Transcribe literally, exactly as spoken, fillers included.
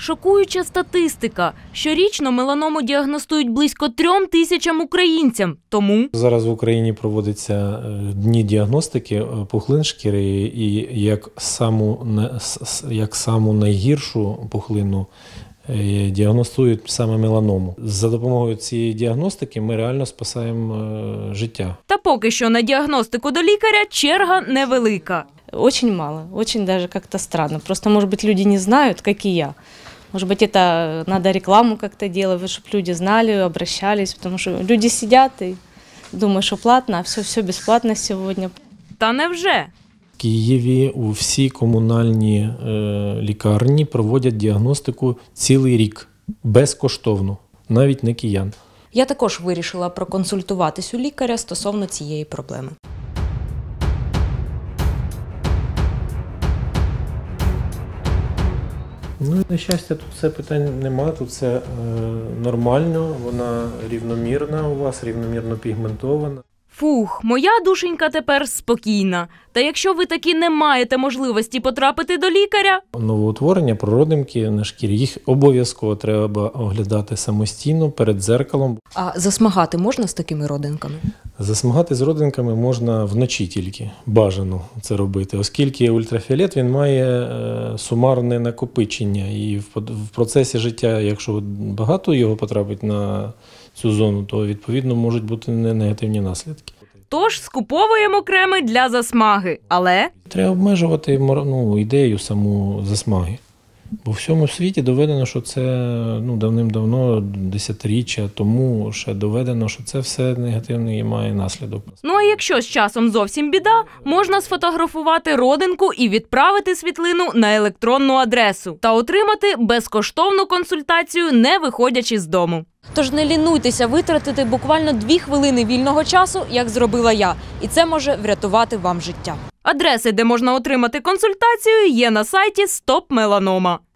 Шокуюча статистика. Щорічно меланому діагностують близько трьом тисячам українцям. Тому зараз в Україні проводяться дні діагностики пухлин шкіри, і як саму, як саму найгіршу пухлину діагностують саме меланому. За допомогою цієї діагностики ми реально спасаємо життя. Та поки що на діагностику до лікаря черга невелика. Очень мало, очень даже как-то странно. Просто, может быть, люди не знают, как и я. Может быть, это надо рекламу как-то делать, чтобы люди знали, обращались, потому что люди сидят и думают, что платно, а все, все бесплатно сегодня. Та невже? В Києві у всі комунальні е, лікарні проводять діагностику цілий рік, безкоштовно, навіть не киян. Я також вирішила проконсультуватись у лікаря стосовно цієї проблеми. Ну, на щастя, тут це питань немає, тут все е, нормально, вона рівномірна у вас, рівномірно пігментована. Фух, моя душенька тепер спокійна. Та якщо ви таки не маєте можливості потрапити до лікаря... Новоутворення, прородимки на шкірі, їх обов'язково треба оглядати самостійно перед дзеркалом. А засмагати можна з такими родинками? Засмагати з родинками можна вночі тільки, бажано це робити, оскільки ультрафіолет він має е, сумарне накопичення і в, в процесі життя, якщо багато його потрапить на цю зону, то відповідно можуть бути негативні наслідки. Тож скуповуємо креми для засмаги, але... Треба обмежувати ну, ідею саму засмаги. Бо в всьому світі доведено, що це ну, давним-давно, десятиріччя тому ще доведено, що це все негативний і має наслідок. Ну а якщо з часом зовсім біда, можна сфотографувати родинку і відправити світлину на електронну адресу та отримати безкоштовну консультацію, не виходячи з дому. Тож не лінуйтеся витратити буквально дві хвилини вільного часу, як зробила я, і це може врятувати вам життя. Адреси, де можна отримати консультацію, є на сайті Стоп Меланома.